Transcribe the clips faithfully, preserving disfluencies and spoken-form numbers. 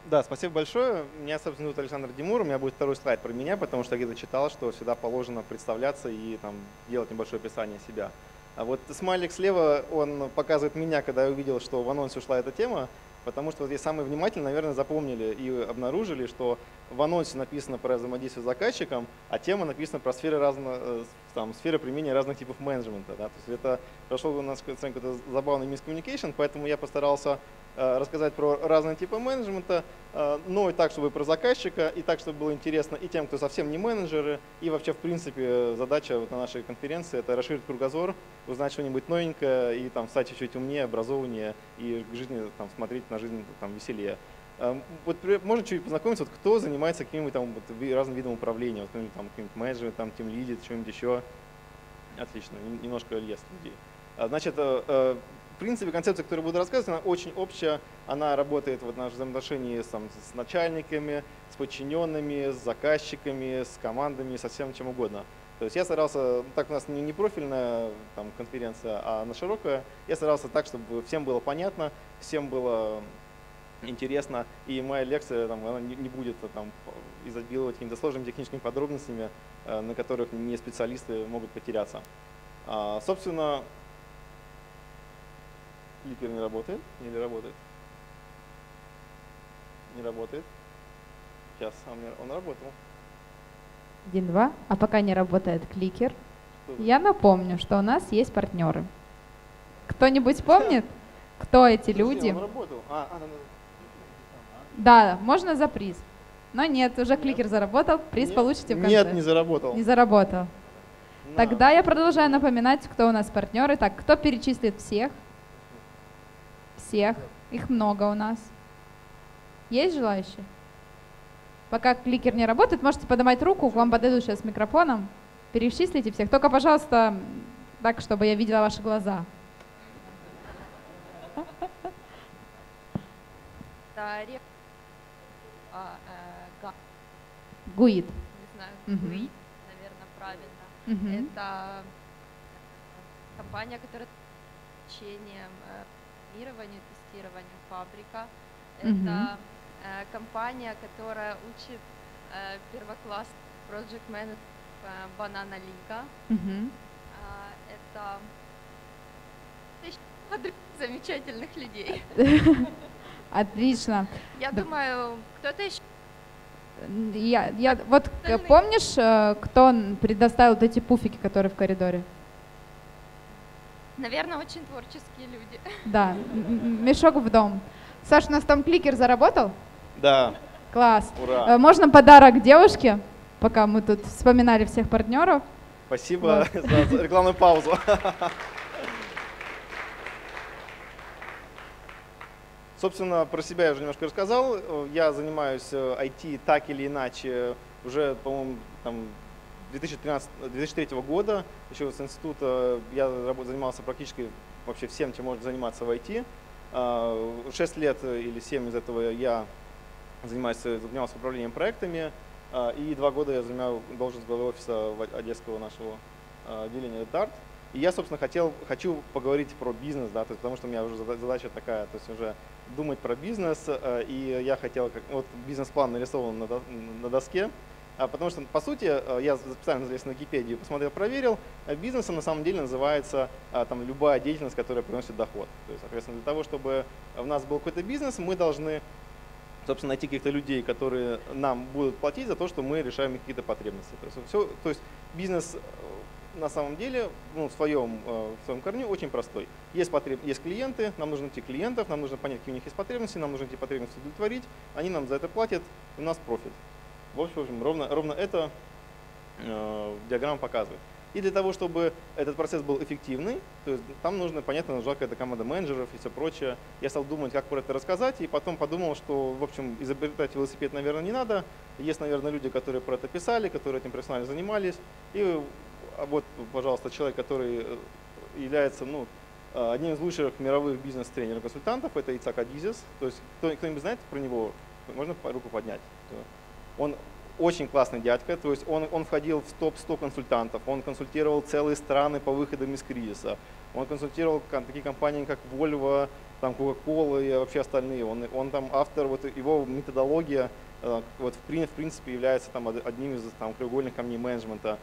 Да, спасибо большое. Меня, собственно, зовут Александр Димур. У меня будет второй слайд про меня, потому что я где-то читал, что всегда положено представляться и там, делать небольшое описание себя. А вот смайлик слева, он показывает меня, когда я увидел, что в анонсе ушла эта тема, потому что вот здесь самые внимательные, наверное, запомнили и обнаружили, что в анонсе написано про взаимодействие с заказчиком, а тема написана про сферы, разно, там, сферы применения разных типов менеджмента. Да? То есть это прошел у нас какой-то забавный мискоммуникейшн, поэтому я постарался рассказать про разные типы менеджмента, но и так, чтобы про заказчика, и так, чтобы было интересно и тем, кто совсем не менеджеры. И вообще, в принципе, задача вот на нашей конференции – это расширить кругозор, узнать что-нибудь новенькое и там, стать чуть-чуть умнее, образованнее и к жизни там, смотреть на жизнь там, веселее. Вот можно чуть познакомиться, вот, кто занимается каким-нибудь там вот, разным видом управления, вот, каким-нибудь там, каким менеджером, там, тим лидит, что-нибудь еще. Отлично, немножко ест людей. Значит, в принципе, концепция, которую буду рассказывать, она очень общая. Она работает вот, в нашем взаимоотношении с, там, с начальниками, с подчиненными, с заказчиками, с командами, со всем чем угодно. То есть я старался, так у нас не, не профильная там, конференция, а на широкая, я старался так, чтобы всем было понятно, всем было интересно, и моя лекция там, она не, не будет там, изобиловать какими-то сложными техническими подробностями, на которых не специалисты могут потеряться. А, собственно, кликер не работает или работает? Не работает. Сейчас он работал. Один, два. А пока не работает кликер, я напомню, что у нас есть партнеры. Кто-нибудь помнит, кто эти люди? Он работал. А, а, да, можно за приз. Но нет, уже кликер заработал, приз нет, получите в конце. Нет, не заработал. Не заработал. На. Тогда я продолжаю напоминать, кто у нас партнеры. Так, кто перечислит всех? Всех. Их много у нас. Есть желающие? Пока кликер не работает, можете поднимать руку, к вам подойдут сейчас с микрофоном. Перечислите всех. Только, пожалуйста, так, чтобы я видела ваши глаза. Гуид. Не знаю, Угу. Гуид, наверное, правильно. Угу. Это компания, которая обучением, планированию, тестированию фабрика. Угу. Это э, компания, которая учит э, первокласс project manager Banana Lika. Угу. Э, это замечательных людей. Отлично. Я Да. думаю, кто-то еще. Я, я, вот помнишь, кто предоставил вот эти пуфики, которые в коридоре? Наверное, очень творческие люди. Да, мешок в дом. Саш, у нас там кликер заработал? Да. Класс. Ура. Можно подарок девушке, пока мы тут вспоминали всех партнеров? Спасибо Вот. за, за рекламную паузу. Собственно, про себя я уже немножко рассказал. Я занимаюсь ай ти так или иначе уже, по-моему, две тысячи тринадцатого — две тысячи третьего года. Еще с института я занимался практически вообще всем, чем можно заниматься в ай ти. Шесть лет или семь из этого я занимаюсь, занимался управлением проектами. И два года я занимал должность главы офиса одесского нашего отделения дарт. И я, собственно, хотел, хочу поговорить про бизнес, да, то есть, потому что у меня уже задача такая, то есть уже думать про бизнес, и я хотел, как, вот бизнес-план нарисован на, на доске, потому что, по сути, я специально залез на Википедию, посмотрел, проверил, бизнесом на самом деле называется там, любая деятельность, которая приносит доход. То есть, соответственно, для того, чтобы у нас был какой-то бизнес, мы должны, собственно, найти каких-то людей, которые нам будут платить за то, что мы решаем их какие-то потребности. То есть, все, то есть бизнес на самом деле ну, в, своем, в своем корню очень простой. Есть, потреб... есть клиенты, нам нужно найти клиентов, нам нужно понять, какие у них есть потребности, нам нужно эти потребности удовлетворить, они нам за это платят, у нас профит. В общем, ровно, ровно это э, диаграмма показывает. И для того, чтобы этот процесс был эффективный, то есть там нужно, понятно, нужна какая-то команда менеджеров и все прочее. Я стал думать, как про это рассказать, и потом подумал, что, в общем, изобретать велосипед, наверное, не надо. Есть, наверное, люди, которые про это писали, которые этим профессионально занимались. И вот, пожалуйста, человек, который является ну, одним из лучших мировых бизнес-тренеров-консультантов, это Ицхак Адизис. То есть кто-нибудь знает про него? Можно руку поднять? Он очень классный дядька, то есть он, он входил в топ сто консультантов, он консультировал целые страны по выходам из кризиса, он консультировал такие компании, как Volvo, там Coca-Cola и вообще остальные. Он, он там автор, вот его методология вот, в, в принципе является там, одним из там, краеугольных камней менеджмента.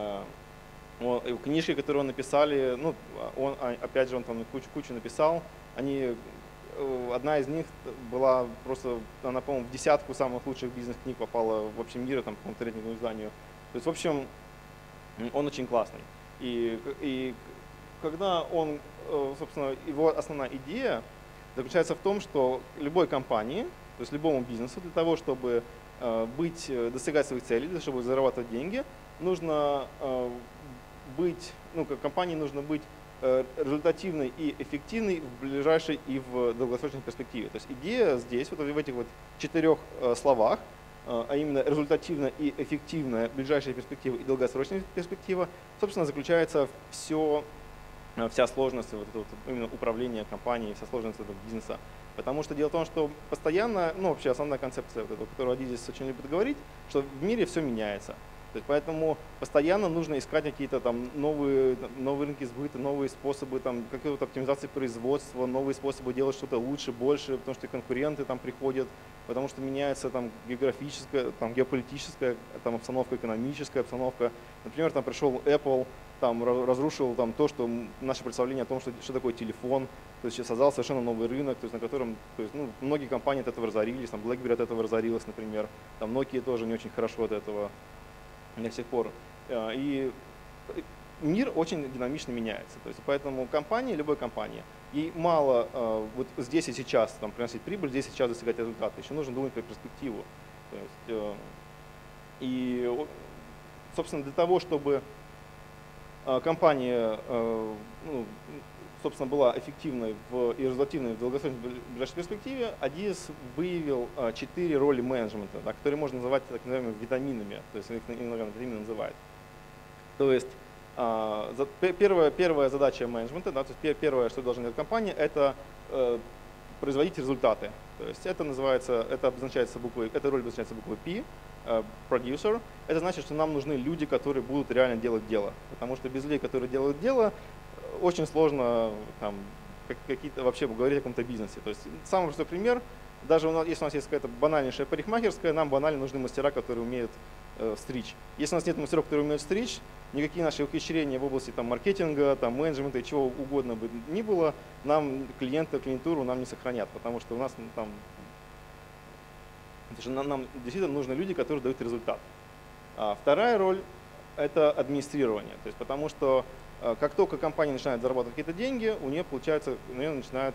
Книжки, которые он написали, ну, он, опять же, он там кучу-кучу написал, они, одна из них была просто, она, по-моему, в десятку самых лучших бизнес-книг попала в общем мире, там, по третьему изданию. То есть, в общем, он очень классный. И, и когда он, собственно, его основная идея заключается в том, что любой компании, то есть любому бизнесу для того, чтобы быть, достигать своих целей, для того, чтобы зарабатывать деньги, нужно быть, ну, как компании нужно быть результативной и эффективной в ближайшей и в долгосрочной перспективе. То есть идея здесь, вот в этих вот четырех словах, а именно результативная и эффективная ближайшая перспектива и долгосрочная перспектива, собственно, заключается все, вся сложность вот этого, именно управления компанией, вся сложность этого бизнеса. Потому что дело в том, что постоянно, ну вообще основная концепция, вот этого, которую Adidas очень любит говорить, что в мире все меняется. То есть, поэтому постоянно нужно искать какие-то там новые, новые рынки сбыта, новые способы там, какой-то оптимизации производства, новые способы делать что-то лучше, больше, потому что конкуренты там приходят, потому что меняется там географическая, там, геополитическая там, обстановка, экономическая обстановка. Например, там пришел Apple, там, разрушил там, то, что наше представление о том, что, что такое телефон, то есть создал совершенно новый рынок, то есть, на котором то есть, ну, многие компании от этого разорились, там, BlackBerry от этого разорилась, например, там, Nokia тоже не очень хорошо от этого до сих пор. И мир очень динамично меняется. То есть, поэтому компания, любой компании, ей мало вот здесь и сейчас там, приносить прибыль, здесь и сейчас достигать результата. Еще нужно думать про перспективу. То есть, и, собственно, для того, чтобы компания ну, собственно, была эффективной в, и результативной в долгосрочной ближайшей перспективе, Adidas выявил четыре роли менеджмента, да, которые можно называть так называемыми витаминами, то есть их иногда витамины называют. То есть а, за, первая, первая задача менеджмента, да, то есть первое, что должна делать компания, это э, производить результаты. То есть это называется, это обозначается буквой, эта роль обозначается буквой P, э, producer. Это значит, что нам нужны люди, которые будут реально делать дело, потому что без людей, которые делают дело, очень сложно там, какие-то вообще говорить о каком-то бизнесе. То есть самый простой пример, даже у нас, если у нас есть какая-то банальнейшая парикмахерская, нам банально нужны мастера, которые умеют э, стричь. Если у нас нет мастеров, которые умеют стричь, никакие наши ухищрения в области там, маркетинга, там, менеджмента и чего угодно бы ни было, нам клиента, клиентуру нам не сохранят, потому что у нас ну, там, нам, нам действительно нужны люди, которые дают результат. А вторая роль – это администрирование, то есть, потому что как только компания начинает зарабатывать какие-то деньги, у нее, получается, у нее начинают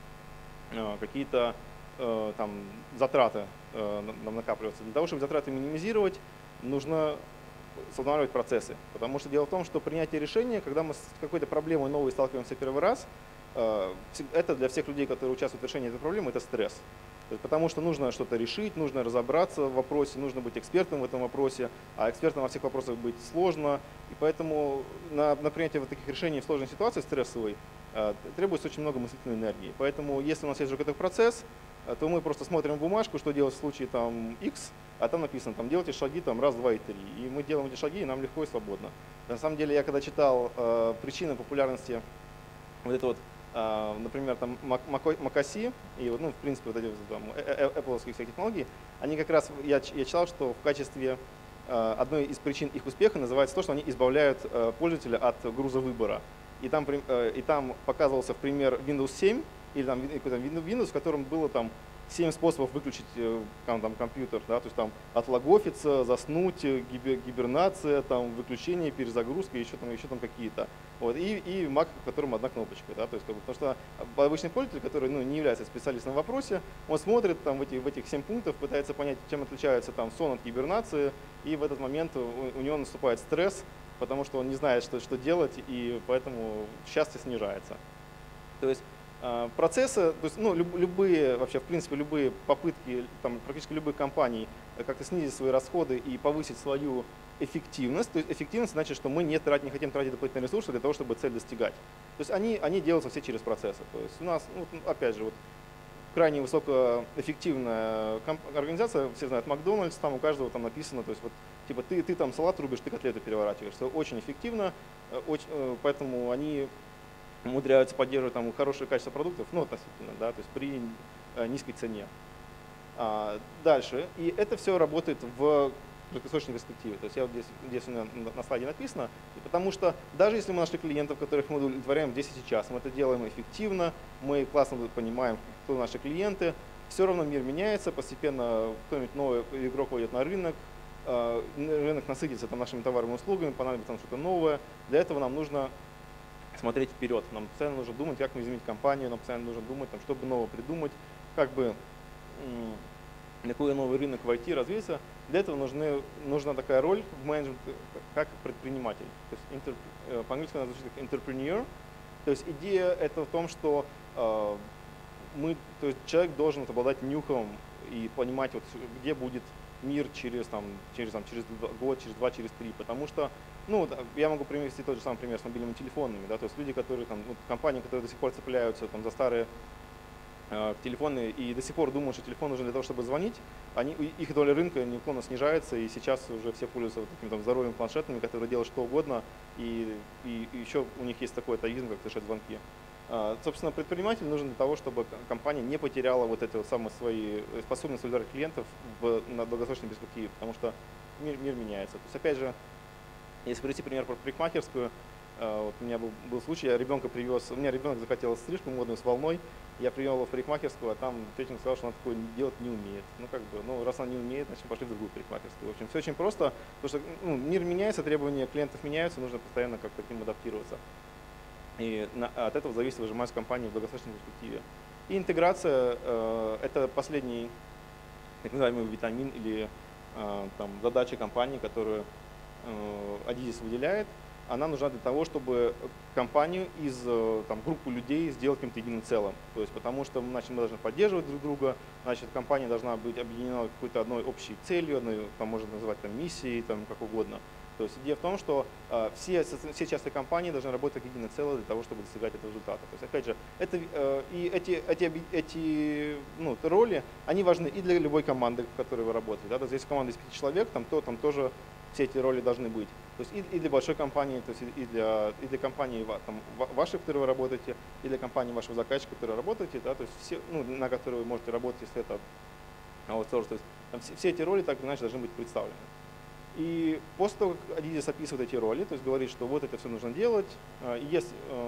э, какие-то э, там, затраты э, накапливаться. Для того, чтобы затраты минимизировать, нужно устанавливать процессы. Потому что дело в том, что принятие решения, когда мы с какой-то проблемой новой сталкиваемся первый раз, э, это для всех людей, которые участвуют в решении этой проблемы, это стресс. То есть, потому что нужно что-то решить, нужно разобраться в вопросе, нужно быть экспертом в этом вопросе, а экспертом во всех вопросах быть сложно. И поэтому на, на принятие вот таких решений в сложной ситуации, стрессовой, э, требуется очень много мыслительной энергии. Поэтому если у нас есть уже какой-то процесс, э, то мы просто смотрим бумажку, что делать в случае там, X, а там написано, там, делайте шаги там, раз, два и три. И мы делаем эти шаги, и нам легко и свободно. На самом деле, я когда читал э, причины популярности вот этого вот, например, там Макоси и вот, ну, в принципе вот эти там, Apple-овские всякие технологии, они как раз, я, я читал, что в качестве одной из причин их успеха называется то, что они избавляют пользователя от груза выбора. И там, и там показывался в пример Windows семь или там Windows, в котором было там семь способов выключить там, там, компьютер, да, то есть там отлогофиться, заснуть, гибернация, там, выключение, перезагрузка, еще там, еще там какие-то. Вот, и, и Mac, в котором одна кнопочка. Да, то есть, как бы, потому что обычный пользователь, который ну, не является специалистом в вопросе, он смотрит там, в, эти, в этих семь пунктов, пытается понять, чем отличается там, сон от гибернации, и в этот момент у, у него наступает стресс, потому что он не знает, что, что делать, и поэтому счастье снижается. То есть, процессы, то есть, ну, любые, вообще, в принципе, любые попытки, там, практически любых компаний как-то снизить свои расходы и повысить свою эффективность. То есть эффективность значит, что мы не, тратим, не хотим тратить дополнительные ресурсы для того, чтобы цель достигать. То есть они, они делаются все через процессы. То есть у нас, ну, опять же, вот, крайне высокоэффективная организация, все знают Макдональдс, там у каждого там написано, то есть вот, типа ты, ты там салат рубишь, ты котлету переворачиваешь. Это очень эффективно, очень, поэтому они умудряются поддерживать там хорошее качество продуктов, ну, относительно, да, то есть при э, низкой цене. А, дальше. И это все работает в краткосрочной перспективе. То есть я вот здесь, здесь у меня на, на слайде написано, потому что даже если мы нашли клиентов, которых мы удовлетворяем здесь и сейчас, мы это делаем эффективно, мы классно понимаем, кто наши клиенты, все равно мир меняется, постепенно кто-нибудь новый игрок войдет на рынок, э, рынок насытится там, нашими товарами и услугами, понадобится там что-то новое. Для этого нам нужно смотреть вперед, нам постоянно нужно думать, как мы изменить компанию, нам постоянно нужно думать, там, чтобы нового придумать, как бы какой новый рынок в ай ти развиться. Для этого нужны, нужна такая роль в менеджменте, как предприниматель. То есть интер, по-английски она звучит как entrepreneur. То есть идея это в том, что э, мы, то есть человек должен обладать нюхом и понимать, вот, где будет мир через, там, через, там, через год, через два, через три. Потому что, ну, я могу привести тот же самый пример с мобильными телефонами. Да, то есть люди, которые, там, ну, компании, которые до сих пор цепляются там, за старые телефоны и до сих пор думают, что телефон нужен для того, чтобы звонить, они, их доля рынка неуклонно снижается, и сейчас уже все пользуются вот такими там здоровыми планшетами, которые делают что угодно, и, и, и еще у них есть такой атовизм, как совершать звонки. А, собственно, предприниматель нужен для того, чтобы компания не потеряла вот эти вот самые свои способности удержать клиентов в, на долгосрочной перспективе, потому что мир, мир меняется. То есть, опять же, если привести пример про парикмахерскую, вот у меня был, был случай, я ребенка привез, у меня ребенок захотел стрижку модную с волной, я привел его в парикмахерскую, а там тренинг сказал, что она такое делать не умеет. Ну как бы, ну раз она не умеет, значит пошли в другую парикмахерскую. В общем, все очень просто, потому что ну, мир меняется, требования клиентов меняются, нужно постоянно как-то к ним адаптироваться. И на, от этого зависит выжимать компанию в долгосрочной перспективе. И интеграция э, – это последний так называемый витамин или э, там, задача компании, которую э, Adidas выделяет. Она нужна для того, чтобы компанию из там, группы людей сделать каким-то единым целым. То есть, потому что значит, мы должны поддерживать друг друга, значит, компания должна быть объединена какой-то одной общей целью, одной, там, можно называть там, миссией, там, как угодно. То есть идея в том, что э, все, все части компании должны работать как единое целое для того, чтобы достигать этого результата. То есть, опять же, это, э, и эти, эти, эти ну, роли, они важны и для любой команды, в которой вы работаете. Да? То есть, если команда из пяти человек, там, то там тоже все эти роли должны быть. То есть и, и для большой компании, то есть и для, и для компании там, вашей, в которой вы работаете, и для компании вашего заказчика, в которой вы работаете, да, то есть все, ну, на которой вы можете работать, если это аутсорс. То есть там все, все эти роли так или иначе должны быть представлены. И после того, как Adidas описывает эти роли, то есть говорит, что вот это все нужно делать, и есть,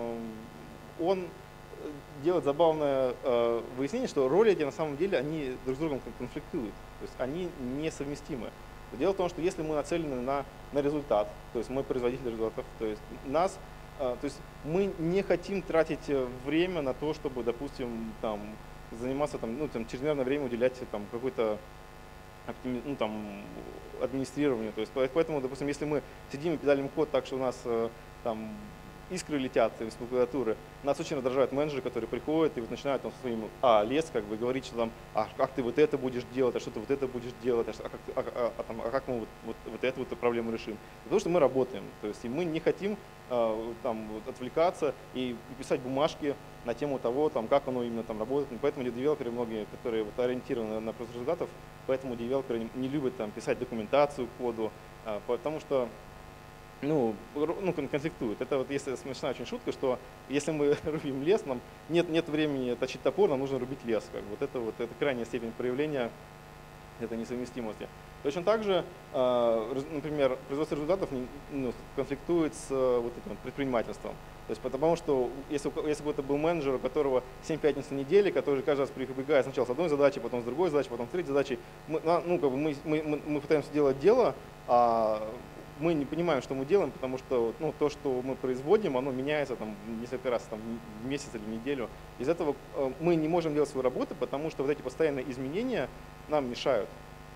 он делает забавное выяснение, что роли эти на самом деле они друг с другом конфликтуют, то есть они несовместимы. Дело в том, что если мы нацелены на, на результат, то есть мы производитель результатов, то есть нас, то есть мы не хотим тратить время на то, чтобы, допустим, там, заниматься там, ну, там, чрезмерное время уделять там, какой-то ну, там, администрированию. То есть, поэтому, допустим, если мы сидим и педалим код так, что у нас там, искры летят из клавиатуры, нас очень раздражают менеджеры, которые приходят и вот начинают там, со своим а, лес, как бы говорить, что там, а как ты вот это будешь делать, а что ты вот это будешь делать, а, как, а, а, а, там, а как мы вот, вот, вот эту вот проблему решим. Потому что мы работаем, то есть и мы не хотим а, там, вот, отвлекаться и писать бумажки на тему того, там, как оно именно там работает. И поэтому девелоперы многие, которые вот, ориентированы на производство результатов, поэтому девелоперы не, не любят там, писать документацию к коду, а, потому что ну, ну, конфликтует. Это вот если смешная очень шутка, что если мы рубим лес, нам нет, нет времени точить топор, нам нужно рубить лес. Как. Вот это вот это крайняя степень проявления этой несовместимости. Точно так же, например, производство результатов ну, конфликтует с вот этим предпринимательством. То есть потому что если, если бы это был менеджер, у которого семь пятниц на неделе, который каждый раз прибегает сначала с одной задачей, потом с другой задачей, потом с третьей задачей, мы, ну, как бы мы, мы, мы пытаемся делать дело, а мы не понимаем, что мы делаем, потому что ну, то, что мы производим, оно меняется там, несколько раз там, в месяц или в неделю. Из этого мы не можем делать свою работу, потому что вот эти постоянные изменения нам мешают.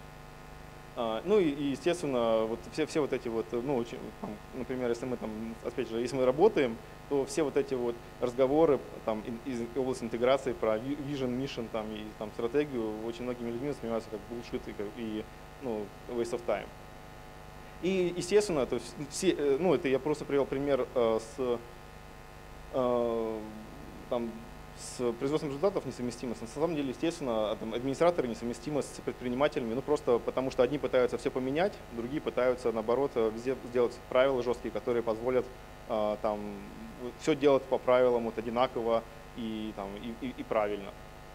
Ну и, естественно, вот все, все вот эти вот, ну, там, например, если мы там, опять же, если мы работаем, то все вот эти вот разговоры там, из области интеграции про vision, mission там, и там, стратегию очень многими людьми воспринимаются как bullshit и, и ну, waste of time. И, естественно, то есть все, ну, это я просто привел пример э, с, э, там, с производством результатов несовместимы. На самом деле, естественно, там, администраторы несовместимы с предпринимателями, ну просто потому что одни пытаются все поменять, другие пытаются, наоборот, везде сделать правила жесткие, которые позволят э, там, все делать по правилам вот, одинаково и, там, и, и, и правильно.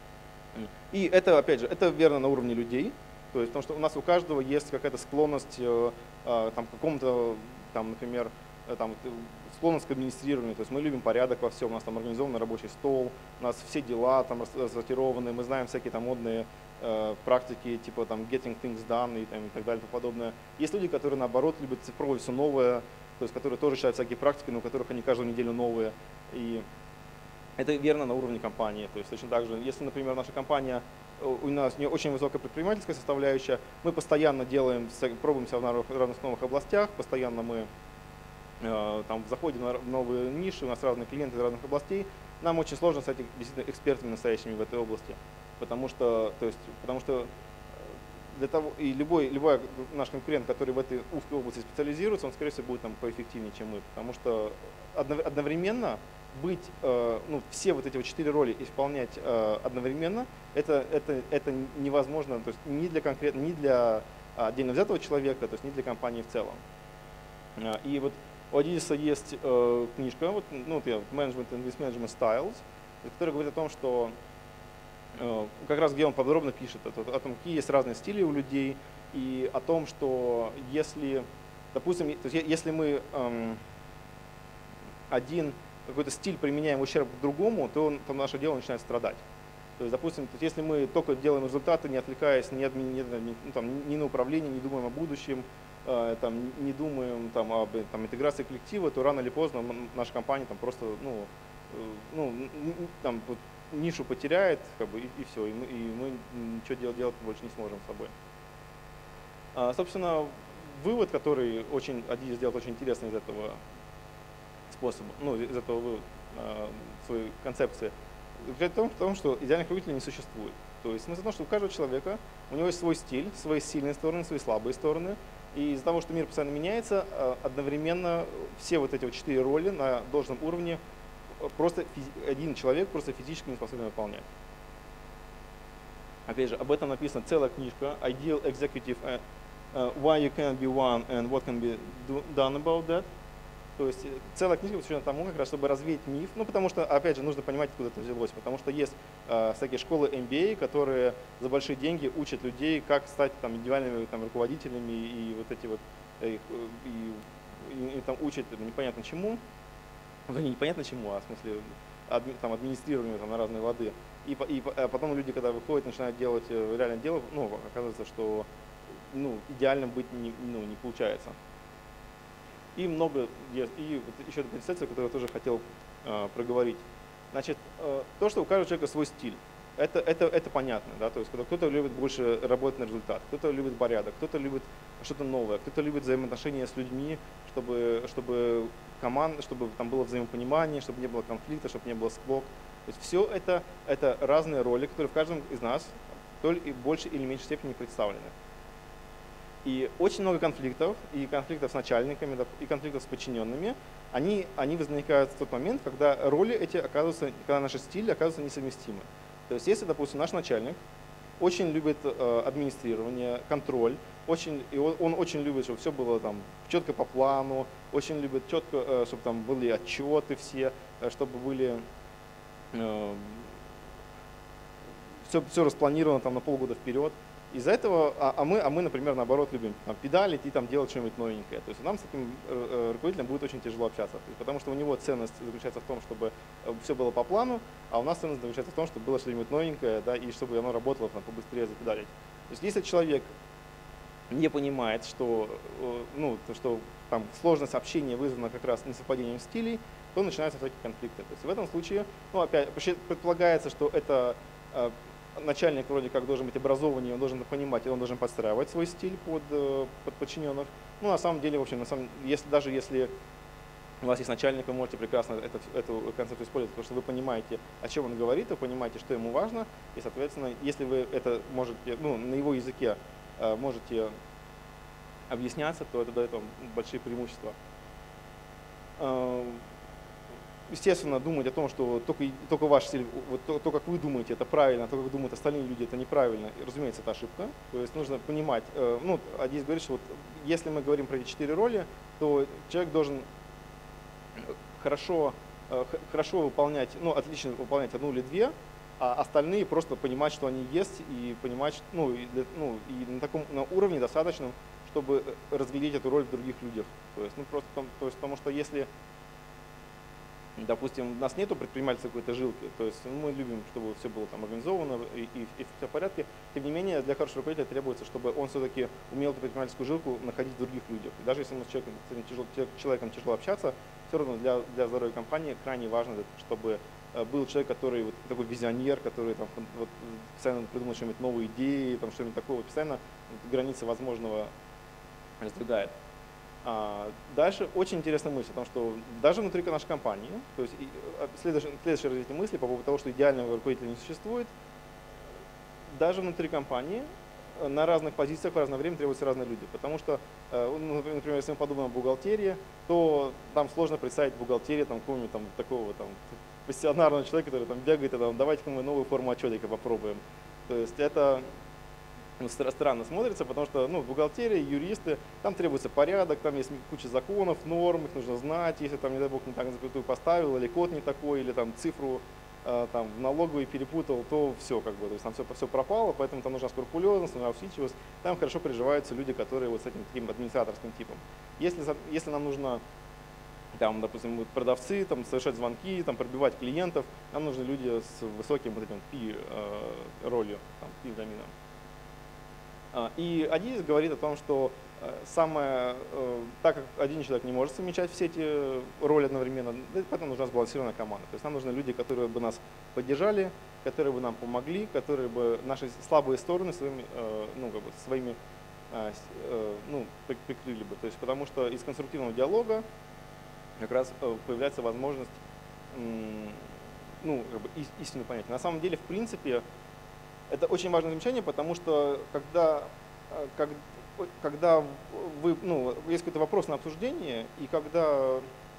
И это, опять же, это верно на уровне людей, то есть, потому что у нас у каждого есть какая-то склонность э, э, там, к какому-то, там, например, э, там, склонность к администрированию, то есть мы любим порядок во всем, у нас там организованный рабочий стол, у нас все дела там рассортированы, мы знаем всякие там модные э, практики, типа там getting things done и, там, и так далее и тому подобное. Есть люди, которые наоборот любят пробовать все новое, то есть которые тоже считают всякие практики, но у которых они каждую неделю новые. И это верно на уровне компании. То есть точно так же, если, например, наша компания, у нас не очень высокая предпринимательская составляющая, мы постоянно делаем, пробуемся в разных новых областях, постоянно мы э, там, заходим в новые ниши, у нас разные клиенты из разных областей, нам очень сложно стать действительно экспертами настоящими в этой области, потому что, то есть, потому что для того, и любой, любой наш конкурент, который в этой узкой области специализируется, он, скорее всего, будет там поэффективнее, чем мы, потому что одновременно быть, э, ну, все вот эти вот четыре роли исполнять э, одновременно, это, это, это невозможно, то есть ни для конкретно, ни для отдельно взятого человека, то есть ни для компании в целом. И вот у Adidas есть э, книжка, вот, ну, вот я, Management and Risk Management Styles, которая говорит о том, что э, как раз где он подробно пишет о, о том, какие есть разные стили у людей, и о том, что если, допустим, то есть если мы эм, один какой-то стиль применяем в ущерб к другому, то, он, то наше дело начинает страдать. То есть, допустим, то есть если мы только делаем результаты, не отвлекаясь ни, адми, ни, ну, там, ни на управление, не думаем о будущем, э, там, не думаем там, об там, интеграции коллектива, то рано или поздно наша компания там, просто ну, э, ну, там, вот, нишу потеряет, как бы, и, и все, и мы, и мы ничего делать, делать больше не сможем с собой. А, собственно, вывод, который очень, Adidas сделал очень интересный из этого способа, ну, из этого вывода, э, своей концепции, заключается в том, что идеальных руководителей не существует. То есть смысл в том, что у каждого человека у него есть свой стиль, свои сильные стороны, свои слабые стороны. И из-за того, что мир постоянно меняется, одновременно все вот эти вот четыре роли на должном уровне просто один человек просто физически не способен выполнять. Опять же, об этом написана целая книжка Ideal Executive, uh, Why You Can't Be One and What Can Be Done About That. То есть целая книга посвящена тому, как раз, чтобы развеять миф, ну потому что, опять же, нужно понимать, откуда это взялось, потому что есть э, всякие школы эм би эй, которые за большие деньги учат людей, как стать там, индивидуальными там, руководителями, и вот эти вот, и, и, и там учат непонятно чему, ну не непонятно чему, а в смысле адми, там, администрированию там, на разные лады. И, и а потом люди, когда выходят, начинают делать реальное дело, ну оказывается, что ну, идеальным быть не, ну, не получается. И много, и вот еще одна концепция, которую я тоже хотел э, проговорить. Значит, э, то, что у каждого человека свой стиль, это, это, это понятно, да, то есть когда кто-то любит больше работать на результат, кто-то любит порядок, кто-то любит что-то новое, кто-то любит взаимоотношения с людьми, чтобы, чтобы команда, чтобы там было взаимопонимание, чтобы не было конфликта, чтобы не было склок. То есть все это, это разные роли, которые в каждом из нас то ли больше или меньшей степени представлены. И очень много конфликтов, и конфликтов с начальниками, и конфликтов с подчиненными, они, они возникают в тот момент, когда роли эти оказываются, когда наши стили оказываются несовместимы. То есть если, допустим, наш начальник очень любит э, администрирование, контроль, очень, и он, он очень любит, чтобы все было там четко по плану, очень любит четко, э, чтобы там были отчеты все, э, чтобы были э, все, все распланировано там на полгода вперед. Из-за этого, а, а, мы, а мы, например, наоборот, любим там, педалить и там, делать что-нибудь новенькое. То есть нам с таким э, руководителем будет очень тяжело общаться, есть, потому что у него ценность заключается в том, чтобы все было по плану, а у нас ценность заключается в том, чтобы было что-нибудь новенькое, да, и чтобы оно работало там, побыстрее запедалить. То есть если человек не понимает, что, э, ну, то, что там, сложность общения вызвана как раз несовпадением стилей, то начинаются всякие конфликты. То есть в этом случае, ну, опять предполагается, что это э, начальник вроде как должен быть образованнее, он должен понимать, и он должен подстраивать свой стиль под, под подчиненных. Ну, на самом деле, в общем, на самом, если, даже если у вас есть начальник, вы можете прекрасно это, эту концепцию использовать, потому что вы понимаете, о чем он говорит, вы понимаете, что ему важно, и, соответственно, если вы это можете, ну, на его языке э, можете объясняться, то это дает вам большие преимущества. Естественно, думать о том, что только, только ваш стиль, вот то, то, как вы думаете, это правильно, а то, как думают остальные люди, это неправильно. И, разумеется, это ошибка. То есть нужно понимать, э, ну, Адис говорит, что вот, если мы говорим про эти четыре роли, то человек должен хорошо э, хорошо выполнять, ну, отлично выполнять одну или две, а остальные просто понимать, что они есть, и понимать, ну, и, ну, и на таком на уровне достаточном, чтобы разглядеть эту роль в других людях. То есть, ну, просто, то есть, потому что если, допустим, у нас нету предпринимательской какой-то жилки, то есть ну, мы любим, чтобы все было там организовано и, и, и все в порядке. Тем не менее, для хорошего руководителя требуется, чтобы он все-таки умел эту предпринимательскую жилку находить в других людях. И даже если мы с человеком, с этим тяжело, человеком тяжело общаться, все равно для, для здоровья компании крайне важно, чтобы был человек, который вот такой визионер, который там, вот, постоянно придумывает что-нибудь новые идеи, там, что-нибудь такое, постоянно вот, границы возможного раздвигает. А дальше очень интересная мысль о том, что даже внутри нашей компании, то есть следующее, следующее развитие мысли по поводу того, что идеального руководителя не существует, даже внутри компании на разных позициях в разное время требуются разные люди. Потому что, ну, например, если мы подумаем о бухгалтерии, то там сложно представить бухгалтерию там, какого-нибудь там, такого там, пассионарного человека, который там бегает и там, давайте-ка мы новую форму отчетика попробуем. То есть это ну, странно смотрится, потому что ну, бухгалтерия, юристы, там требуется порядок, там есть куча законов, норм, их нужно знать. Если там, не дай бог, не так запятую поставил, или код не такой, или там цифру э, там, в налоговой перепутал, то все, как бы, то есть там все, все пропало, поэтому там нужна скрупулезность, нужна усидчивость. Там хорошо приживаются люди, которые вот с этим таким администраторским типом. Если, если нам нужно там, допустим, продавцы, там, совершать звонки, там, пробивать клиентов, нам нужны люди с высоким вот этим пи э, ролью, там, пи-витамином. И Адизис говорит о том, что самое, так как один человек не может совмещать все эти роли одновременно, поэтому нужна сбалансированная команда. То есть нам нужны люди, которые бы нас поддержали, которые бы нам помогли, которые бы наши слабые стороны своими, ну, как бы, своими ну, прикрыли бы. То есть, потому что из конструктивного диалога как раз появляется возможность ну, как бы истину понять. На самом деле, в принципе, это очень важное замечание, потому что когда, как, когда вы, ну, есть какой-то вопрос на обсуждение, и когда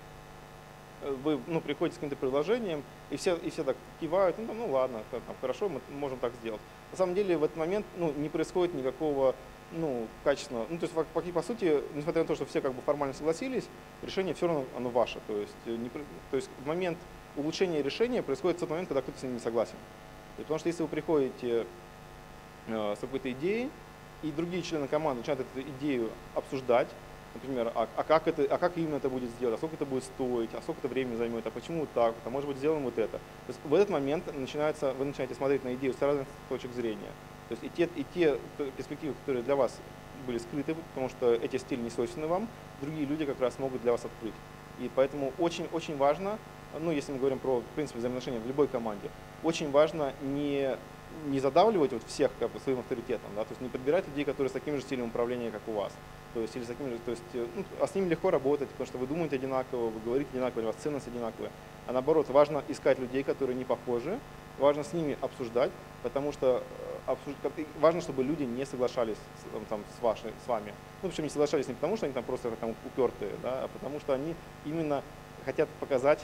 вы ну, приходите с каким-то предложением, и все, и все так кивают, ну, ну ладно, там, хорошо, мы можем так сделать. На самом деле в этот момент ну, не происходит никакого ну, качественного, ну, то есть по, по сути, несмотря на то, что все как бы формально согласились, решение все равно оно ваше. То есть, не, то есть в момент улучшения решения происходит в тот момент, когда кто-то с ним не согласен. И потому что если вы приходите э, с какой-то идеей, и другие члены команды начинают эту идею обсуждать, например, а, а, как это, а как именно это будет сделать, а сколько это будет стоить, а сколько это времени займет, а почему так, а может быть сделаем вот это. То есть в этот момент начинается, вы начинаете смотреть на идею с разных точек зрения. То есть и те, и те перспективы, которые для вас были скрыты, потому что эти стили не свойственны вам, другие люди как раз могут для вас открыть. И поэтому очень-очень важно, ну если мы говорим про, в принципе, взаимоотношения в любой команде, очень важно не, не задавливать вот всех как бы, своим авторитетом, да, то есть не подбирать людей, которые с таким же стилем управления, как у вас. То есть, или с таким же, то есть, ну, а с ними легко работать, потому что вы думаете одинаково, вы говорите одинаково, у вас ценности одинаковые. А наоборот, важно искать людей, которые не похожи, важно с ними обсуждать, потому что обсуж... важно, чтобы люди не соглашались там, там, с, вашей, с вами. Ну, причем не соглашались не потому, что они там просто там, упертые, да, а потому что они именно хотят показать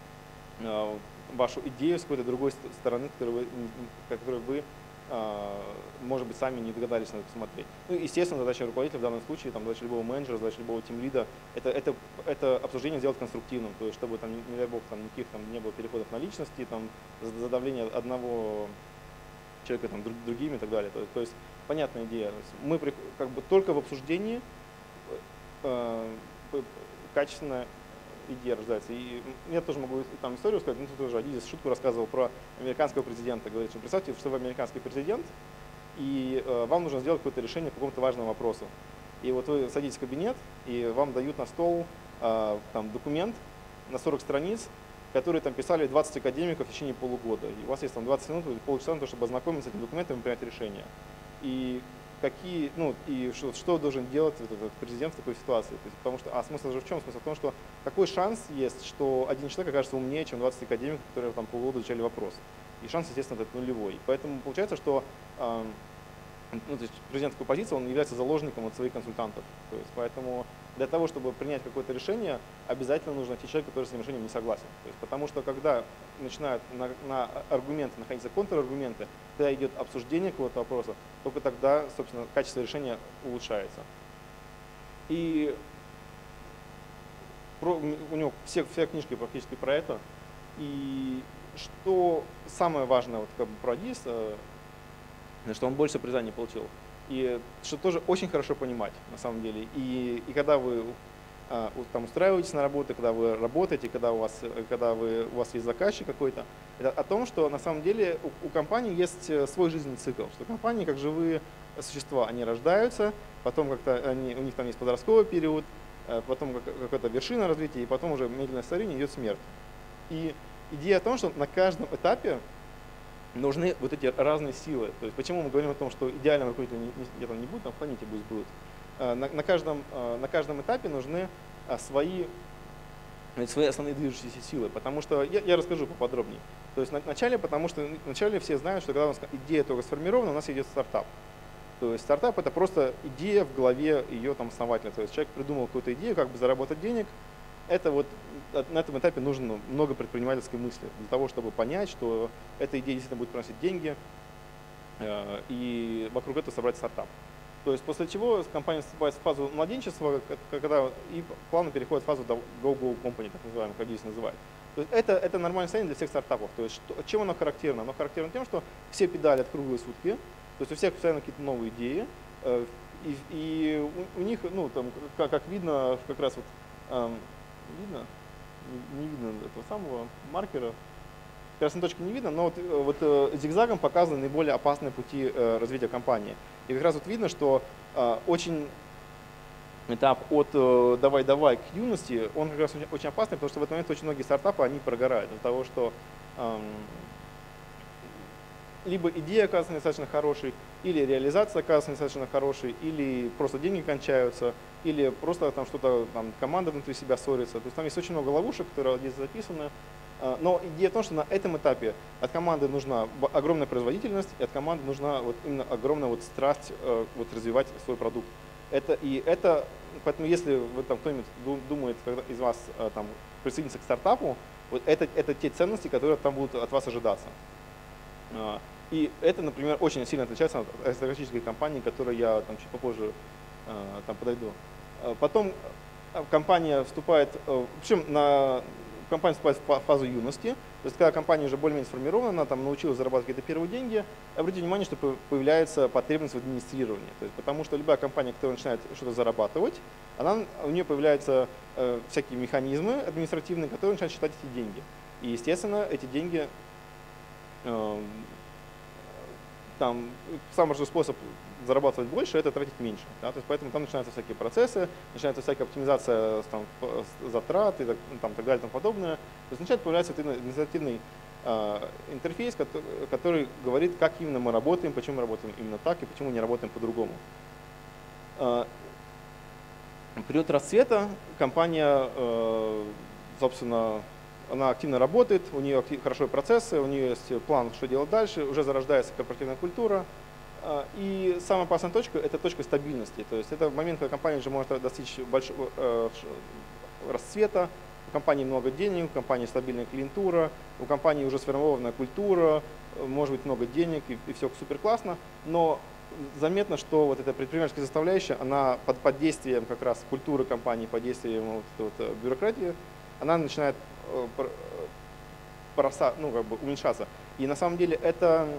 э, вашу идею с какой-то другой стороны, которую вы, которую вы может быть, сами не догадались на это посмотреть. Ну, естественно, задача руководителя в данном случае, там, задача любого менеджера, задача любого тимлида, это, это, это обсуждение сделать конструктивным, то есть чтобы, там, не, не дай бог, там, никаких там, не было переходов на личности, там, задавление одного человека там, друг, другими и так далее. То, то есть понятная идея. Мы как бы только в обсуждении э, качественная идея рождается. И я тоже могу там историю сказать, ну тут тоже Адизис шутку рассказывал про американского президента. Говорит, что представьте, что вы американский президент, и э, вам нужно сделать какое-то решение по какому-то важному вопросу. И вот вы садитесь в кабинет, и вам дают на стол э, там, документ на сорок страниц, который там писали двадцать академиков в течение полугода. И у вас есть там двадцать минут или полчаса на то, чтобы ознакомиться с этим документом и принять решение. И какие, ну, и что, что должен делать этот, этот президент в такой ситуации. То есть, потому что, а смысл же в чем? Смысл в том, что какой шанс есть, что один человек окажется умнее, чем двадцать академиков, которые там полгода изучали вопрос. И шанс, естественно, этот нулевой. Поэтому получается, что э, ну, то есть президент такой позиции, он является заложником от своих консультантов. То есть, поэтому для того, чтобы принять какое-то решение, обязательно нужно найти человека, который с этим решением не согласен. То есть, потому что когда начинают на, на аргументы находиться контраргументы, когда идет обсуждение какого-то вопроса, только тогда, собственно, качество решения улучшается. И про, у него все, все книжки практически про это. И что самое важное вот, как бы, про Адис, что он больше признаний получил. И что тоже очень хорошо понимать на самом деле. И, и когда вы а, там, устраиваетесь на работу, когда вы работаете, когда у вас, когда вы, у вас есть заказчик какой-то, это о том, что на самом деле у, у компании есть свой жизненный цикл, что компании как живые существа, они рождаются, потом как-то они, у них там есть подростковый период, потом какая-то вершина развития, и потом уже медленное старение идет смерть. И идея о том, что на каждом этапе нужны вот эти разные силы. То есть почему мы говорим о том, что идеального руководителя где-то не будет, там в планете пусть будет. На, на, каждом, на каждом этапе нужны свои, свои основные движущиеся силы. Потому что я, я расскажу поподробнее. То есть вначале, потому что вначале все знают, что когда у нас идея только сформирована, у нас идет стартап. То есть стартап — это просто идея в голове ее там основателя. То есть человек придумал какую-то идею, как бы заработать денег. Это вот на этом этапе нужно много предпринимательской мысли для того, чтобы понять, что эта идея действительно будет приносить деньги, и вокруг этого собрать стартап. То есть после чего компания вступает в фазу младенчества, когда и плавно переходит в фазу go-go company, так называемую, как здесь называют. То есть это, это нормальное состояние для всех стартапов. То есть что, чем оно характерно? Оно характерно тем, что все педалят круглые сутки, то есть у всех постоянно какие-то новые идеи, и, и у, у них, ну, там, как, как видно, как раз вот, эм, видно? Не, не видно этого самого маркера. Красной точки не видно, но вот, вот э, зигзагом показаны наиболее опасные пути э, развития компании. И как раз вот видно, что э, очень этап от э, давай-давай к юности, он как раз очень, очень опасный, потому что в этот момент очень многие стартапы, они прогорают из-за того, что э, либо идея оказывается недостаточно хорошей, или реализация оказывается недостаточно хорошей, или просто деньги кончаются, или просто там что-то, там команда внутри себя ссорится. То есть там есть очень много ловушек, которые здесь записаны. Но идея в том, что на этом этапе от команды нужна огромная производительность, и от команды нужна вот именно огромная вот страсть вот развивать свой продукт. Это, и это, поэтому если вы, там, кто-нибудь думает, когда из вас там, присоединиться к стартапу, вот это, это те ценности, которые там будут от вас ожидаться. И это, например, очень сильно отличается от аристократической компании, к которой я там, чуть попозже там, подойду. Потом компания вступает, в общем, на компания вступает в фазу юности, то есть когда компания уже более-менее сформирована, она там научилась зарабатывать какие-то первые деньги, обратите внимание, что появляется потребность в администрировании. То есть, потому что любая компания, которая начинает что-то зарабатывать, она, у нее появляются э, всякие механизмы административные, которые начинают считать эти деньги. И, естественно, эти деньги, э, там, самый же способ зарабатывать больше — это тратить меньше. Да? То есть поэтому там начинаются всякие процессы, начинается всякая оптимизация там, затрат и так, там, так далее и тому подобное. То есть начинает появляться административный э, интерфейс, который, который говорит, как именно мы работаем, почему мы работаем именно так и почему не работаем по-другому. Э, период расцвета компания, э, собственно, она активно работает, у нее хорошие процессы, у нее есть план, что делать дальше, уже зарождается корпоративная культура. И самая опасная точка — это точка стабильности. То есть это момент, когда компания уже может достичь большого э, расцвета, у компании много денег, у компании стабильная клиентура, у компании уже сформированная культура, может быть много денег и, и все супер классно, но заметно, что вот эта предпринимательская составляющая, она под, под действием как раз культуры компании, под действием вот, вот, бюрократии, она начинает э, проса, ну, как бы уменьшаться. И на самом деле это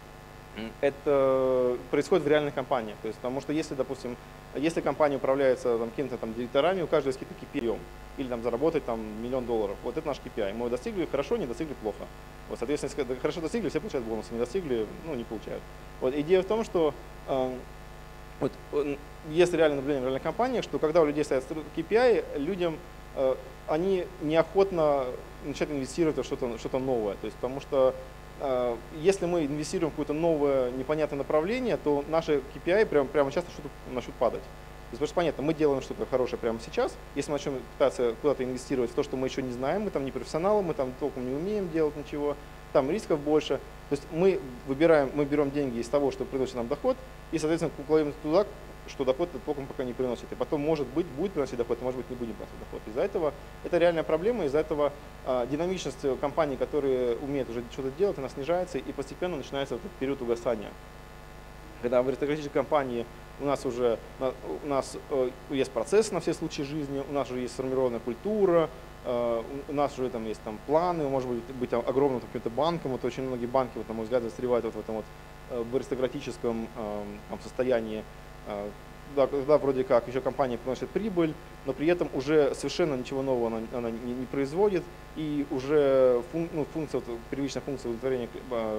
Это происходит в реальных компаниях. То есть, потому что если, допустим, если компания управляется какими-то там директорами, у каждого есть какие-то кей пи ай, или там заработать там миллион долларов, вот это наш кей пи ай. Мы его достигли хорошо, не достигли плохо. Вот, соответственно, если хорошо достигли, все получают бонусы, не достигли, ну, не получают. Вот, идея в том, что э, вот, есть реальное наблюдение в реальных компаниях, что когда у людей стоят кей пи ай, людям э, они неохотно начинают инвестировать в что-то что-то новое. То есть, потому что если мы инвестируем в какое-то новое непонятное направление, то наши кей пи ай прямо, прямо часто что-то начнут падать. То есть, потому что понятно, мы делаем что-то хорошее прямо сейчас. Если мы начнем пытаться куда-то инвестировать в то, что мы еще не знаем, мы там не профессионалы, мы там толком не умеем делать ничего, там рисков больше. То есть мы выбираем, мы берем деньги из того, что приносит нам доход, и, соответственно, кладем туда, что доход толком пока не приносит. И потом, может быть, будет приносить доход, а может быть, не будет приносить доход. Из-за этого это реальная проблема, из-за этого э, динамичность компаний, которые умеют уже что-то делать, она снижается, и постепенно начинается этот период угасания. Когда в аристократической компании у нас уже у нас э, есть процесс на все случаи жизни, у нас уже есть сформированная культура, э, у нас уже там есть там планы, может быть, быть огромным каким-то банком. Вот очень многие банки, вот, на мой взгляд, застревают вот в этом вот э, аристократическом э, там, состоянии. Э, да, да, вроде как еще компания приносит прибыль, но при этом уже совершенно ничего нового она, она не, не производит, и уже фун, ну, функция, вот, первичная функция удовлетворения э,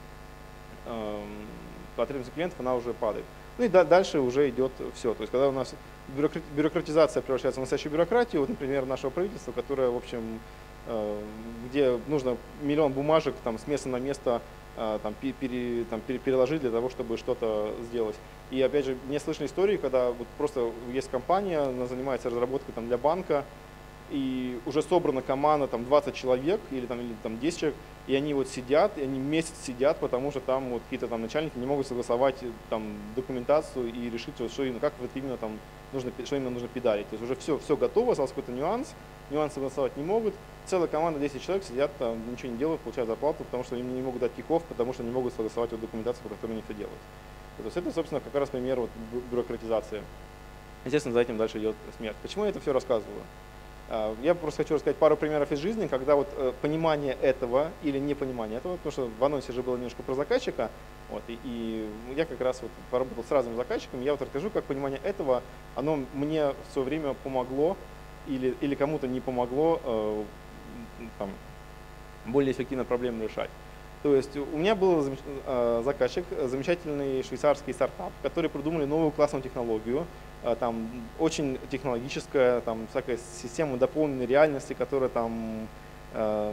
э, потребностей клиентов, она уже падает. Ну и да, дальше уже идет все. То есть когда у нас бюрократизация превращается в настоящую бюрократию, вот, например, нашего правительства, которое, в общем, э, где нужно миллион бумажек там, с места на место э, там, пере, там, пере, переложить для того, чтобы что-то сделать. И опять же, мне слышны истории, когда вот просто есть компания, она занимается разработкой там, для банка, и уже собрана команда, там двадцать человек или там, или там десять человек, и они вот сидят, и они месяц сидят, потому что там вот какие-то там начальники не могут согласовать там документацию и решить, что именно, как вот именно там нужно, что именно нужно педалить. То есть уже все, все готово, остался какой-то нюанс, нюансы согласовать не могут. Целая команда, десять человек сидят там, ничего не делают, получают зарплату, потому что им не могут дать киков, потому что не могут согласовать вот документацию, по которой они все делают. То есть это, собственно, как раз пример вот бюрократизации. Естественно, за этим дальше идет смерть. Почему я это все рассказываю? Я просто хочу рассказать пару примеров из жизни, когда вот понимание этого или непонимание этого, потому что в анонсе же было немножко про заказчика, вот, и, и я как раз вот поработал с разными заказчиками, я вот расскажу, как понимание этого, оно мне в свое время помогло или, или кому-то не помогло э, там, более эффективно проблемы решать. То есть у меня был заказчик, замечательный швейцарский стартап, который придумали новую классную технологию, там очень технологическая, там всякая система дополненной реальности, которая там, э,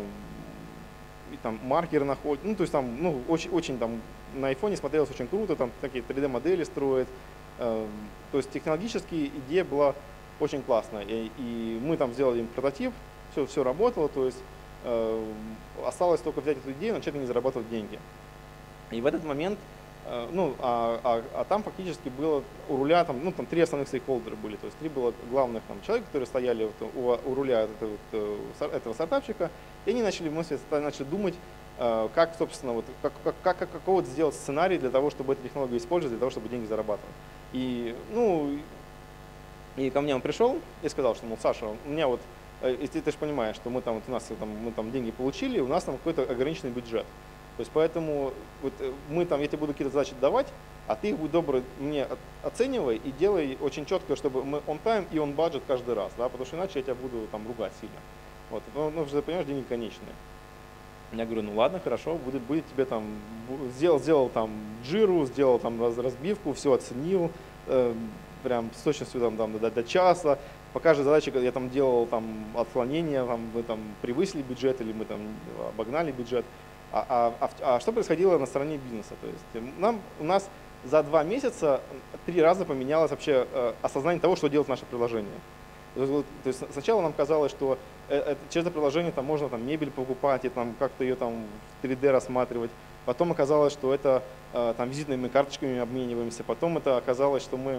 там маркеры находит, ну то есть там, ну очень, очень там на айфоне смотрелось очень круто, там такие три дэ модели строят, э, то есть технологически идея была очень классная, и, и мы там сделали им прототип, все, все работало, то есть э, осталось только взять эту идею и начать на ней зарабатывать деньги. И в этот момент Ну, а, а, а там фактически было у руля, там, ну, там три основных стейкхолдера были, то есть три было главных там, человека, которые стояли вот, у, у руля этого, вот, этого стартапчика, и они начали мыслить, начали думать, как, собственно, вот, как, как, как, какой вот сделать сценарий для того, чтобы эту технологию использовать, для того, чтобы деньги зарабатывать. И, ну, и ко мне он пришел и сказал, что, мол, Саша, у меня вот, если ты же понимаешь, что мы там, вот, у нас там, мы там деньги получили, у нас там какой-то ограниченный бюджет. То есть поэтому вот мы там, я тебе буду какие-то задачи давать, а ты их будь добрый мне оценивай и делай очень четко, чтобы мы on time и on budget каждый раз, да, потому что иначе я тебя буду там ругать сильно. Вот, ну, ну ты понимаешь, деньги конечные. Я говорю, ну ладно, хорошо, будет, будет тебе там, сделал, сделал там джиру, сделал там разбивку, все оценил, э, прям с точностью там, там, до, до часа. По каждой задаче я там делал там отклонения, там, мы там превысили бюджет или мы там обогнали бюджет. А, а, а что происходило на стороне бизнеса? То есть нам, у нас за два месяца три раза поменялось вообще э, осознание того, что делать наше приложение. То есть, вот, то есть сначала нам казалось, что э, э, через это приложение там, можно там, мебель покупать и там, как-то ее там, в три дэ рассматривать. Потом оказалось, что это э, там, визитными карточками обмениваемся. Потом это оказалось, что мы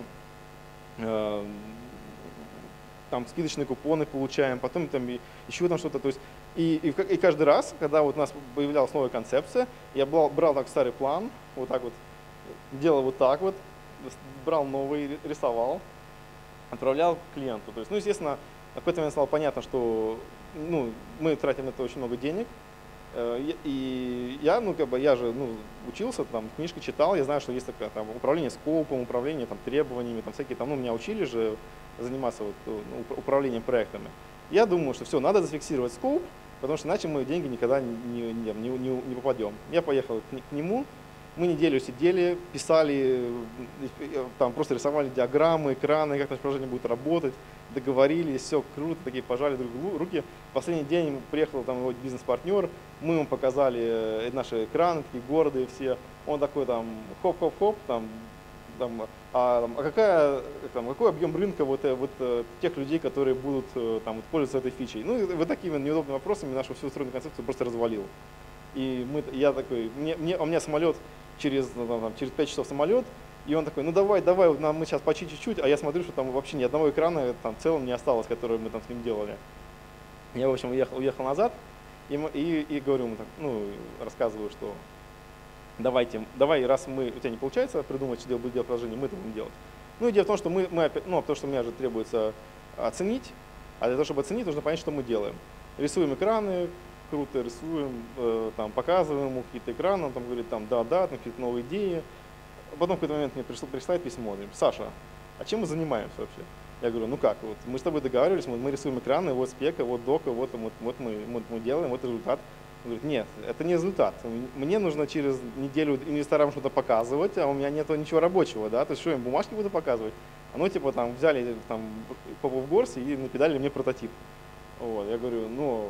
э, там, скидочные купоны получаем. Потом там, еще там что-то. То есть, И, и, и каждый раз, когда вот у нас появлялась новая концепция, я брал, брал так старый план, вот так вот, делал вот так вот, брал новый, рисовал, отправлял клиенту. То есть, ну, естественно, на какой-то момент стало понятно, что ну, мы тратим на это очень много денег. И я, ну, как бы, я же ну, учился, там, книжки читал, я знаю, что есть такое там, управление скопом, управление там, требованиями, там, всякие, там, ну, меня учили же заниматься вот, ну, управлением проектами. Я думаю, что все, надо зафиксировать скоп, потому что иначе мы деньги никогда не, не, не, не попадем. Я поехал к, к нему, мы неделю сидели, писали, там просто рисовали диаграммы, экраны, как наше приложение будет работать, договорились, все круто, такие пожали друг другу руки. В последний день приехал там его бизнес-партнер, мы ему показали наши экраны, такие гордые все. Он такой там хоп-хоп-хоп, там, там, а, а какая, там, какой объем рынка вот, вот тех людей, которые будут там, пользоваться этой фичей. Ну и вот такими неудобными вопросами нашу всю устроенную концепцию просто развалил. И мы, я такой, мне, мне, у меня самолет через, там, через пять часов самолет, и он такой, ну давай, давай, нам мы сейчас почти чуть-чуть, а я смотрю, что там вообще ни одного экрана там в целом не осталось, который мы там с ним делали. Я, в общем, уехал, уехал назад и, и, и говорю ему, так, ну, рассказываю, что давайте, давай, раз мы, у тебя не получается придумать, что будет делать приложение, мы это будем делать. Ну, идея в том, что мы, мы опять, ну, потому что мне же требуется оценить, А для того, чтобы оценить, нужно понять, что мы делаем. Рисуем экраны, круто рисуем, э, там, показываем ему какие-то экраны, он там говорит, там, да-да, там какие-то новые идеи. Потом в какой-то момент мне пришло, присылает письмо, говорит, Саша, а чем мы занимаемся вообще? Я говорю, ну как, вот мы с тобой договаривались, мы, мы рисуем экраны, вот спека, вот дока, вот, вот, вот мы, вот мы делаем, вот результат. Он говорит, нет, это не результат. Мне нужно через неделю инвесторам что-то показывать, а у меня нет ничего рабочего, да, то есть что я им бумажки буду показывать? А ну типа там взяли там Попов Горс и напедали мне прототип. Вот, я говорю, ну,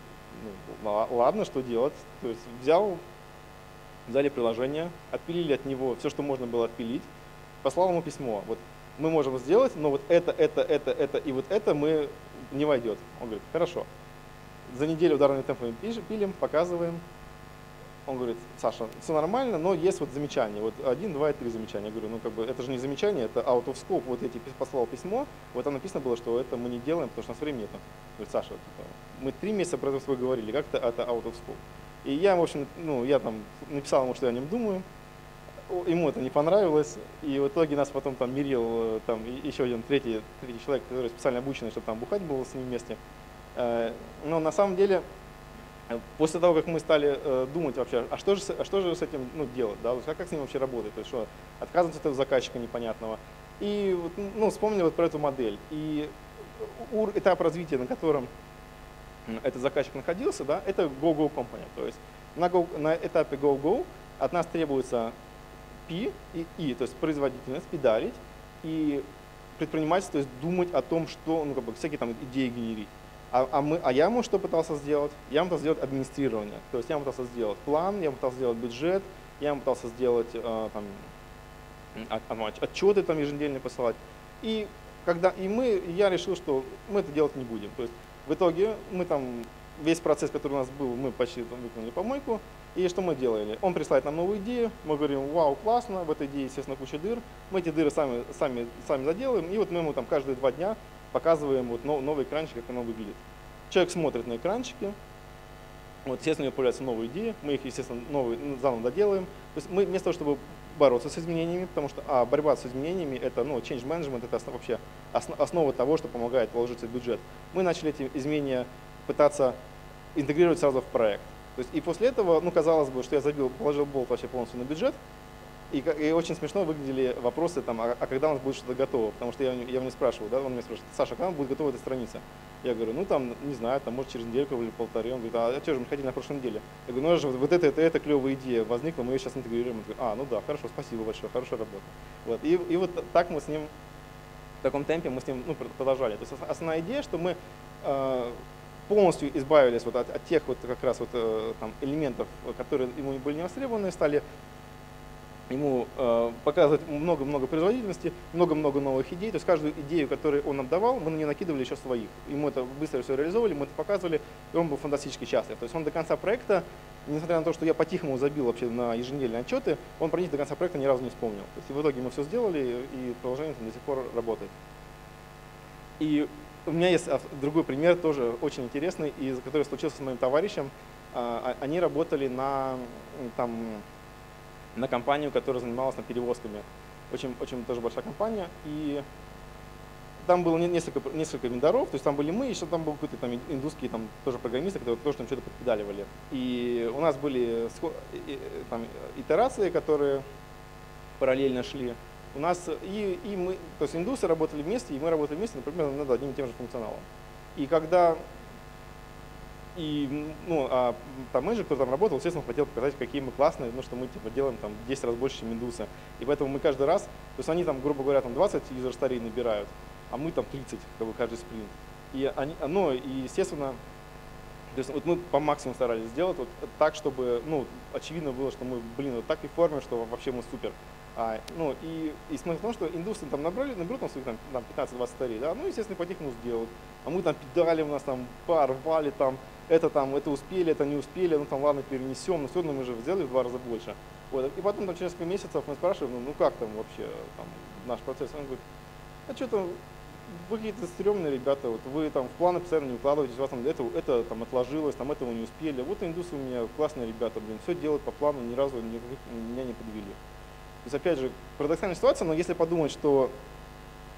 ну ладно, что делать? То есть взял, взяли приложение, отпилили от него все, что можно было отпилить, послал ему письмо. Вот мы можем сделать, но вот это, это, это, это и вот это мы не войдет. Он говорит, хорошо. За неделю ударными темпами пилим, показываем. Он говорит, Саша, все нормально, но есть вот замечания. Вот один, два и три замечания. Я говорю, ну как бы это же не замечание, это out of scope. Вот я тебе послал письмо, вот там написано было, что это мы не делаем, потому что у нас времени нет. Говорит, Саша, типа, мы три месяца про это с тобой говорили, как-то это out of scope. И я, в общем, ну я там написал ему, что я о нем думаю. Ему это не понравилось, и в итоге нас потом там мирил там, еще один третий, третий человек, который специально обученный, чтобы там бухать было с ним вместе. Но на самом деле, после того, как мы стали думать вообще, а что же, а что же с этим ну, делать, да, как, как с ним вообще работать, то есть что, отказываться от этого заказчика непонятного. И ну, вспомнили вот про эту модель. И этап развития, на котором этот заказчик находился, да, это Go-Go Company. То есть на, go, на этапе Go-Go от нас требуется P и I, то есть производительность, педалить, и предпринимательство, то есть думать о том, что, ну, как бы, всякие там идеи генерить. А, а, мы, а я ему что пытался сделать? Я ему пытался сделать администрирование. То есть я ему пытался сделать план, я ему пытался сделать бюджет, я ему пытался сделать э, там, от, отчеты там еженедельно посылать. И, когда, и мы, я решил, что мы это делать не будем. То есть в итоге мы там, весь процесс, который у нас был, мы почти там, выполнили помойку. И что мы делали? Он присылает нам новую идею, мы говорим, вау, классно, в этой идее, естественно, куча дыр. Мы эти дыры сами, сами, сами заделаем, и вот мы ему там каждые два дня показываем вот новый экранчик, как оно выглядит. Человек смотрит на экранчики, вот, естественно, у него появляются новые идеи, мы их, естественно, новые, заново доделаем. То есть мы вместо того, чтобы бороться с изменениями, потому что а, борьба с изменениями, это ну, change management, это основ, вообще основ, основа того, что помогает вложиться в бюджет. Мы начали эти изменения пытаться интегрировать сразу в проект. То есть, и после этого, ну, казалось бы, что я забил, положил болт вообще полностью на бюджет, и, и очень смешно выглядели вопросы, там, а, а когда у нас будет что-то готово, потому что я, я его не спрашивал, да, он меня спрашивает, Саша, когда будет готова эта страница? Я говорю, ну, там, не знаю, там, может, через недельку или полторы. Он говорит, а что же, мы ходили на прошлой неделе? Я говорю, ну, же вот это, это, это клевая идея возникла, мы ее сейчас интегрируем. Он говорит, а, ну да, хорошо, спасибо большое, хорошая работа. Вот. И, и вот так мы с ним, в таком темпе мы с ним ну, продолжали. То есть основная идея, что мы э, полностью избавились вот от, от тех вот как раз вот, э, там, элементов, которые ему были не востребованы, стали ему э, показывать много-много производительности, много-много новых идей. То есть каждую идею, которую он нам давал, мы на нее накидывали еще своих. Ему это быстро все реализовали, мы это показывали, и он был фантастически счастлив. То есть он до конца проекта, несмотря на то, что я по-тихому забил вообще на еженедельные отчеты, он про них до конца проекта ни разу не вспомнил. То есть в итоге мы все сделали, и приложение там до сих пор работает. И у меня есть другой пример, тоже очень интересный, и который случился с моим товарищем. Они работали на, там, на компанию, которая занималась на перевозками. Очень, очень тоже большая компания. И там было несколько, несколько вендоров, то есть там были мы, еще там был какой-то там индусские там, тоже программисты, которые тоже там что-то подпедаливали. И у нас были там, итерации, которые параллельно шли. У нас и, и мы, то есть индусы работали вместе, и мы работали вместе, например, над одним и тем же функционалом. И когда и, ну, а там менеджер, кто там работал, естественно, хотел показать, какие мы классные, ну, что мы типа делаем там в десять раз больше, чем индусы. И поэтому мы каждый раз, то есть они там, грубо говоря, там двадцать user story набирают, а мы там тридцать, как бы каждый спринт. И они, ну, и естественно, то есть вот мы по максимуму старались сделать вот так, чтобы, ну, очевидно было, что мы, блин, вот так и формим, что вообще мы супер. А, ну, и, и смысл в том, что индусы там набрали, наберут там своих там, там пятнадцать-двадцать старей, да, ну, естественно, по-тихому сделают. А мы там педали, у нас там пар, рвали там, это там, это успели, это не успели, ну там ладно, перенесем, но все равно мы же сделали в два раза больше. Вот. И потом там через несколько месяцев мы спрашиваем, ну, ну как там вообще там, наш процесс? Он говорит, а что там, вы какие-то стрёмные ребята, вот вы там в планы постоянно не укладываетесь, у вас там это, это там отложилось, там этого не успели. Вот индусы у меня классные ребята, блин, все делают по плану, ни разу никаких, меня не подвели. То есть, опять же, парадоксальная ситуация, но если подумать, что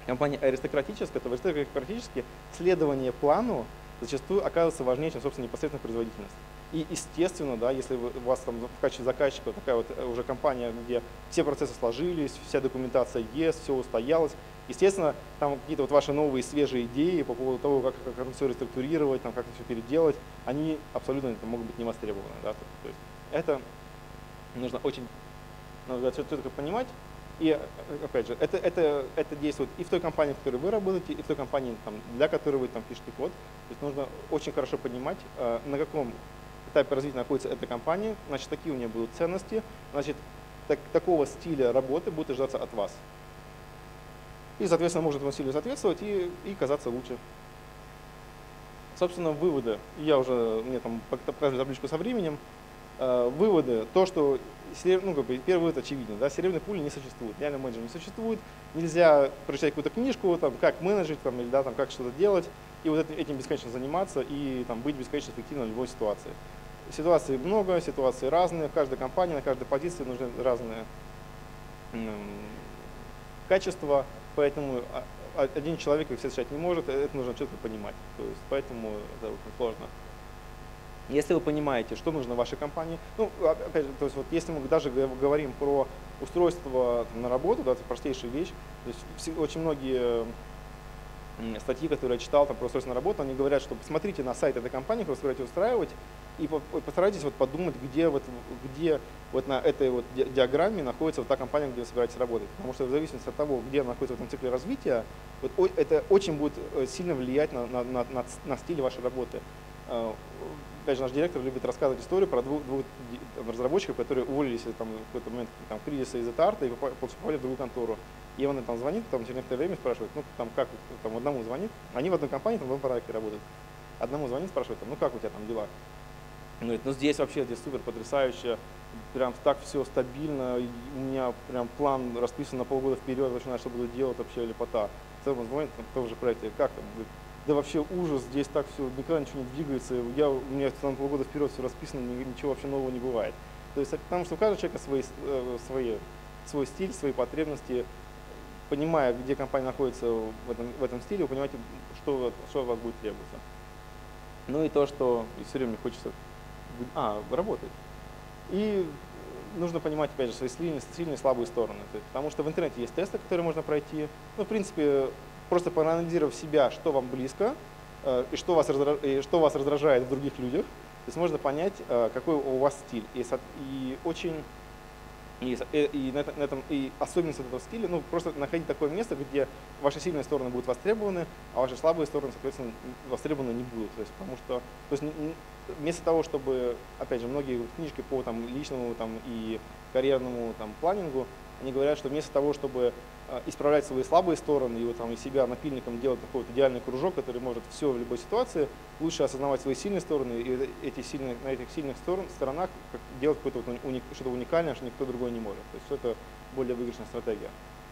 компания аристократическая, то в аристократически следование плану зачастую оказывается важнее, чем, собственно, непосредственно производительность. И, естественно, да, если вы, у вас там в качестве заказчика такая вот уже компания, где все процессы сложились, вся документация есть, все устоялось, естественно, там какие-то вот ваши новые свежие идеи по поводу того, как, как это все реструктурировать, там, как это все переделать, они абсолютно это могут быть не востребованы. Да? То есть это нужно очень надо четко понимать. И, опять же, это, это, это действует и в той компании, в которой вы работаете, и в той компании, там, для которой вы там, пишете код. То есть нужно очень хорошо понимать, на каком этапе развития находится эта компания, значит, такие у нее будут ценности, значит, так, такого стиля работы будет ожидаться от вас. И, соответственно, можно этому стилю соответствовать и, и казаться лучше. Собственно, выводы. Я уже, мне там показывали табличку со временем. Э, выводы. То, что ну, как бы, первый вывод очевиден. Да, серебряной пули не существует, реального менеджера не существует. Нельзя прочитать какую-то книжку, там, как менеджить, там, или да, там, как что-то делать, и вот этим бесконечно заниматься и там, быть бесконечно эффективным в любой ситуации. Ситуаций много, ситуации разные, в каждой компании, на каждой позиции нужны разные качества, поэтому один человек их все решать не может, это нужно четко понимать, то есть поэтому это очень сложно. Если вы понимаете, что нужно вашей компании, ну, опять же, то есть вот если мы даже говорим про устройство на работу, да, это простейшая вещь, то есть очень многие статьи, которые я читал там, про устройство на работу, они говорят, что посмотрите на сайт этой компании, которую вы собираетесь устраивать, и постарайтесь вот подумать, где, вот, где вот на этой вот диаграмме находится вот та компания, где вы собираетесь работать. Потому что в зависимости от того, где она находится в этом цикле развития, вот, это очень будет сильно влиять на, на, на, на стиль вашей работы. Опять же, наш директор любит рассказывать историю про двух, двух разработчиков, которые уволились там, в какой-то момент там, кризиса из этой и попали в другую контору. И он там звонит, там, через некоторое время спрашивает, ну там как, там, одному звонит, они в одной компании, там, в одном проекте работают. Одному звонит, спрашивает, ну как у тебя там дела? Он говорит, ну здесь вообще здесь супер потрясающе, прям так все стабильно, у меня прям план расписан на полгода вперед, вообще знаю, что буду делать, вообще лепота. В целом звонит, там, в том же проекте, как там, говорит, да вообще ужас, здесь так все, никогда ничего не двигается, я, у меня на полгода вперед все расписано, ничего вообще нового не бывает. То есть, потому что у каждого человека свои, свои, свой стиль, свои потребности, понимая, где компания находится в этом, в этом стиле, вы понимаете, что, что от вас будет требоваться. Ну и то, что все время хочется а, работать. И нужно понимать, опять же, свои сильные, сильные и слабые стороны. То есть, потому что в интернете есть тесты, которые можно пройти. Ну, в принципе, просто проанализировав себя, что вам близко, э, и, что вас раздражает, и что вас раздражает в других людях, то есть можно понять, э, какой у вас стиль. И, и очень и, и, на этом, на этом, и особенность этого стиля, ну, просто находить такое место, где ваши сильные стороны будут востребованы, а ваши слабые стороны, соответственно, востребованы не будут. То есть, потому что, то есть, вместо того, чтобы, опять же, многие книжки по там, личному там, и карьерному там, планингу, они говорят, что вместо того, чтобы исправлять свои слабые стороны и вот, там, из себя напильником делать такой вот идеальный кружок, который может все в любой ситуации, лучше осознавать свои сильные стороны и эти сильные, на этих сильных сторон, сторонах делать какое-то вот уник, что-то уникальное, что никто другой не может. То есть это более выигрышная стратегия.